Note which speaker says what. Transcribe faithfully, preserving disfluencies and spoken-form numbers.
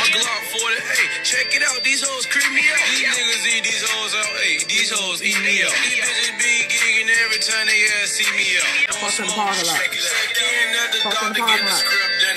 Speaker 1: Glock forty. Hey, check it out. These hoes creep me out. These niggas eat these hoes out. Hey, these hoes eat me out. These bitches be gigging every time they ass see me out.
Speaker 2: Fucking parking lot. Fucking parking lot.